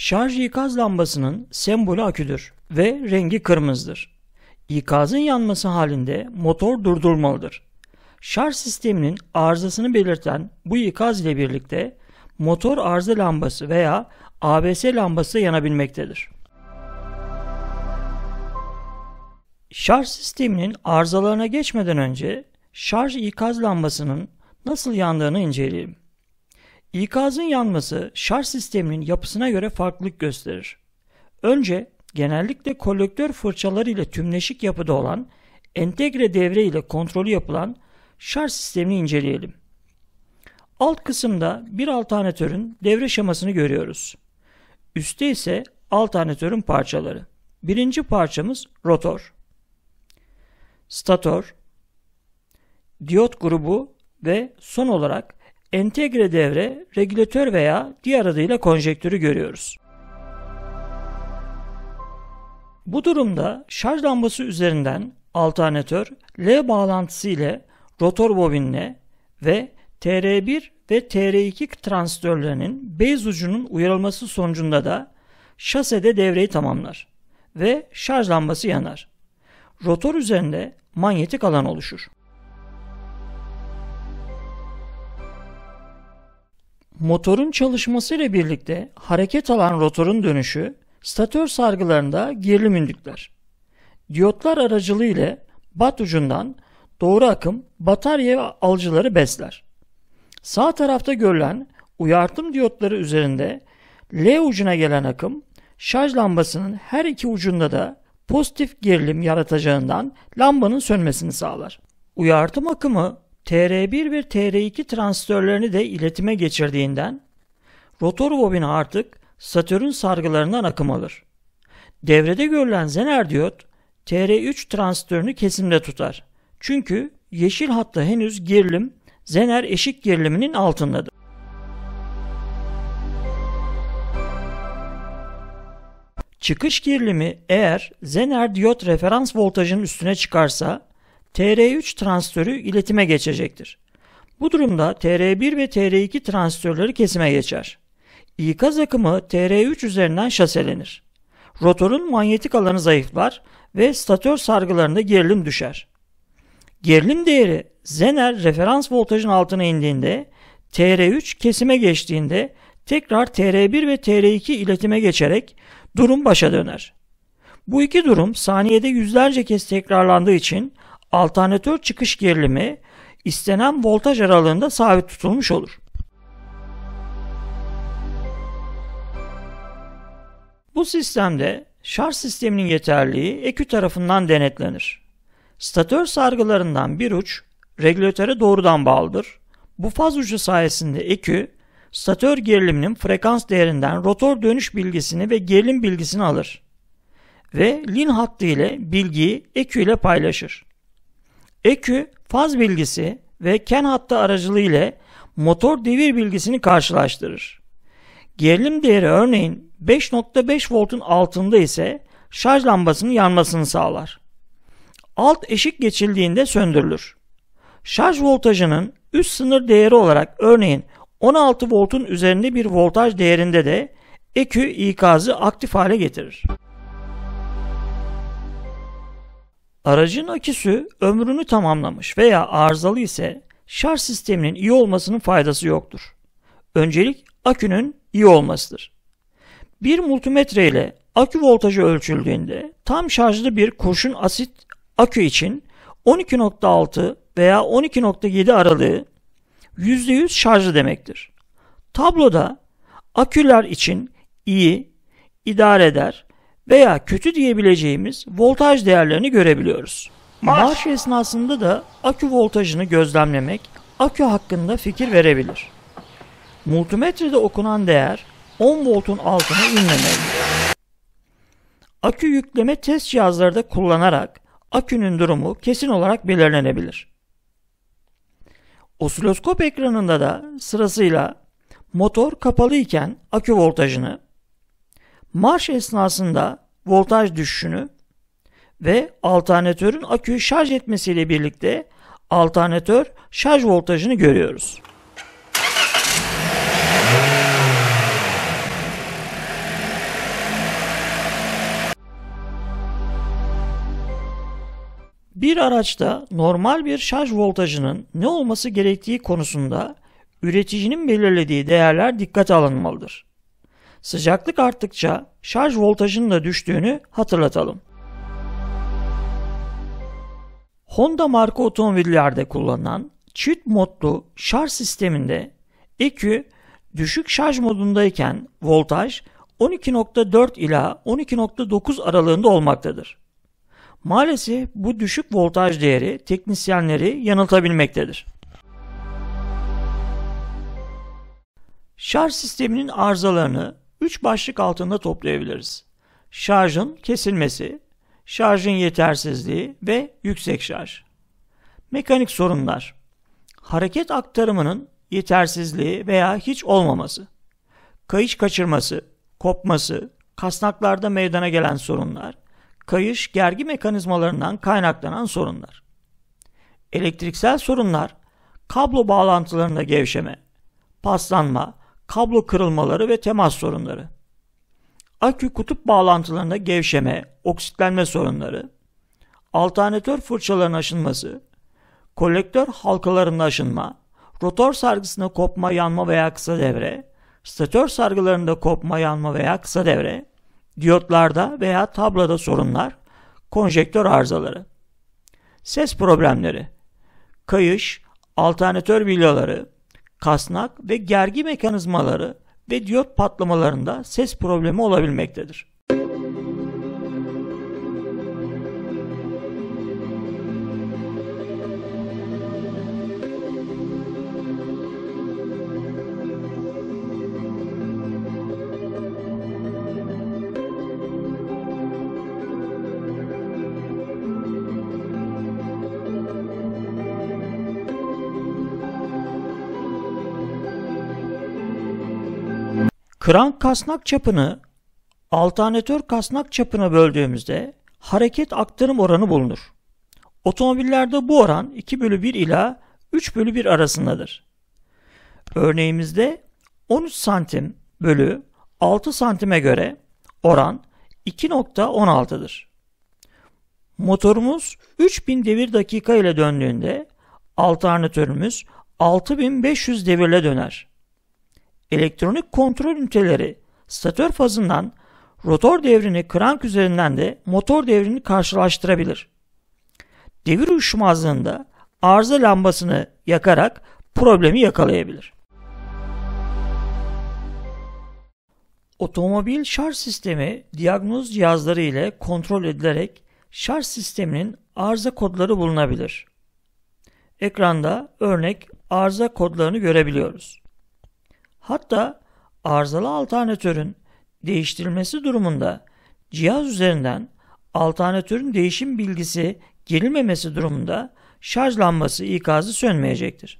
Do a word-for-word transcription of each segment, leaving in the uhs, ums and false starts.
Şarj ikaz lambasının sembolü aküdür ve rengi kırmızıdır. İkazın yanması halinde motor durdurulmalıdır. Şarj sisteminin arızasını belirten bu ikaz ile birlikte motor arıza lambası veya A B S lambası yanabilmektedir. Şarj sisteminin arızalarına geçmeden önce şarj ikaz lambasının nasıl yandığını inceleyelim. İkazın yanması şarj sisteminin yapısına göre farklılık gösterir. Önce genellikle kolektör fırçaları ile tümleşik yapıda olan entegre devre ile kontrolü yapılan şarj sistemini inceleyelim. Alt kısımda bir alternatörün devre şemasını görüyoruz. Üstte ise alternatörün parçaları. Birinci parçamız rotor, stator, diyot grubu ve son olarak entegre devre, regülatör veya diğer adıyla konjektörü görüyoruz. Bu durumda şarj lambası üzerinden alternatör L bağlantısı ile rotor bobinine ve T R bir ve T R iki transistörlerinin base ucunun uyarılması sonucunda da şasede devreyi tamamlar ve şarj lambası yanar. Rotor üzerinde manyetik alan oluşur. Motorun çalışmasıyla birlikte hareket alan rotorun dönüşü statör sargılarında gerilim indükler. Diyotlar aracılığıyla bat ucundan doğru akım batarya ve alıcıları besler. Sağ tarafta görülen uyartım diyotları üzerinde L ucuna gelen akım şarj lambasının her iki ucunda da pozitif gerilim yaratacağından lambanın sönmesini sağlar. Uyartım akımı T R bir ve T R iki transistörlerini de iletime geçirdiğinden rotor bobini artık statörün sargılarından akım alır. Devrede görülen zener diyot T R üç transistörünü kesimde tutar. Çünkü yeşil hatta henüz gerilim zener eşik geriliminin altındadır. Çıkış gerilimi eğer zener diyot referans voltajının üstüne çıkarsa T R üç transistörü iletime geçecektir. Bu durumda T R bir ve T R iki transistörleri kesime geçer. İkaz akımı T R üç üzerinden şaselenir. Rotorun manyetik alanı zayıflar ve statör sargılarında gerilim düşer. Gerilim değeri zener referans voltajın altına indiğinde T R üç kesime geçtiğinde tekrar T R bir ve T R iki iletime geçerek durum başa döner. Bu iki durum saniyede yüzlerce kez tekrarlandığı için alternatör çıkış gerilimi istenen voltaj aralığında sabit tutulmuş olur. Bu sistemde şarj sisteminin yeterliliği ekü tarafından denetlenir. Statör sargılarından bir uç regülatöre doğrudan bağlıdır. Bu faz ucu sayesinde ekü statör geriliminin frekans değerinden rotor dönüş bilgisini ve gerilim bilgisini alır ve lin hattı ile bilgiyi ekü ile paylaşır. Ekü faz bilgisi ve ken hattı aracılığı ile motor devir bilgisini karşılaştırır. Gerilim değeri örneğin beş nokta beş voltun altında ise şarj lambasının yanmasını sağlar. Alt eşik geçildiğinde söndürülür. Şarj voltajının üst sınır değeri olarak örneğin on altı voltun üzerinde bir voltaj değerinde de ekü ikazı aktif hale getirir. Aracın aküsü ömrünü tamamlamış veya arızalı ise şarj sisteminin iyi olmasının faydası yoktur. Öncelik akünün iyi olmasıdır. Bir multimetre ile akü voltajı ölçüldüğünde tam şarjlı bir kurşun asit akü için on iki nokta altı veya on iki nokta yedi aralığı yüzde yüz şarjlı demektir. Tabloda aküler için iyi, idare eder veya kötü diyebileceğimiz voltaj değerlerini görebiliyoruz. Marş esnasında da akü voltajını gözlemlemek akü hakkında fikir verebilir. Multimetrede okunan değer on voltun altına inmemelidir. Akü yükleme test cihazları da kullanarak akünün durumu kesin olarak belirlenebilir. Osiloskop ekranında da sırasıyla motor kapalı iken akü voltajını, marş esnasında voltaj düşüşünü ve alternatörün aküyü şarj etmesiyle birlikte alternatör şarj voltajını görüyoruz. Bir araçta normal bir şarj voltajının ne olması gerektiği konusunda üreticinin belirlediği değerler dikkate alınmalıdır. Sıcaklık arttıkça şarj voltajının da düştüğünü hatırlatalım. Honda marka otomobillerde kullanılan çift modlu şarj sisteminde E Q düşük şarj modundayken voltaj on iki nokta dört ila on iki nokta dokuz aralığında olmaktadır. Maalesef bu düşük voltaj değeri teknisyenleri yanıltabilmektedir. Şarj sisteminin arızalarını üç başlık altında toplayabiliriz. Şarjın kesilmesi, şarjın yetersizliği ve yüksek şarj. Mekanik sorunlar. Hareket aktarımının yetersizliği veya hiç olmaması. Kayış kaçırması, kopması, kasnaklarda meydana gelen sorunlar. Kayış gergi mekanizmalarından kaynaklanan sorunlar. Elektriksel sorunlar, kablo bağlantılarında gevşeme, paslanma, kablo kırılmaları ve temas sorunları. Akü kutup bağlantılarında gevşeme, oksitlenme sorunları, alternatör fırçalarının aşınması, kolektör halkalarında aşınma, rotor sargısında kopma, yanma veya kısa devre, statör sargılarında kopma, yanma veya kısa devre, diyotlarda veya tabloda sorunlar, konjektör arızaları. Ses problemleri, kayış, alternatör bilyaları, kasnak ve gergi mekanizmaları ve diyot patlamalarında ses problemi olabilmektedir. Krank kasnak çapını alternatör kasnak çapına böldüğümüzde hareket aktarım oranı bulunur. Otomobillerde bu oran iki bölü bir ila üç bölü bir arasındadır. Örneğimizde on üç santim bölü altı santime göre oran iki nokta on altı'dır. Motorumuz üç bin devir dakika ile döndüğünde alternatörümüz altı bin beş yüz devirle döner. Elektronik kontrol üniteleri statör fazından rotor devrini krank üzerinden de motor devrini karşılaştırabilir. Devir uyuşmazlığında arıza lambasını yakarak problemi yakalayabilir. Otomobil şarj sistemi diagnoz cihazları ile kontrol edilerek şarj sisteminin arıza kodları bulunabilir. Ekranda örnek arıza kodlarını görebiliyoruz. Hatta arızalı alternatörün değiştirilmesi durumunda cihaz üzerinden alternatörün değişim bilgisi girilmemesi durumunda şarj lambası ikazı sönmeyecektir.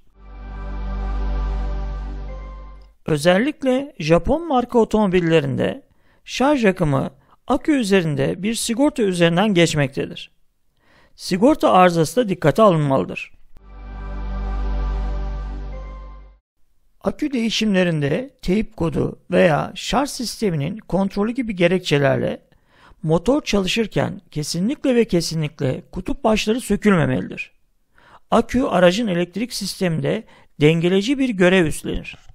Özellikle Japon marka otomobillerinde şarj akımı akü üzerinde bir sigorta üzerinden geçmektedir. Sigorta arızası da dikkate alınmalıdır. Akü değişimlerinde teyip kodu veya şarj sisteminin kontrolü gibi gerekçelerle motor çalışırken kesinlikle ve kesinlikle kutup başları sökülmemelidir. Akü aracın elektrik sisteminde dengeleyici bir görev üstlenir.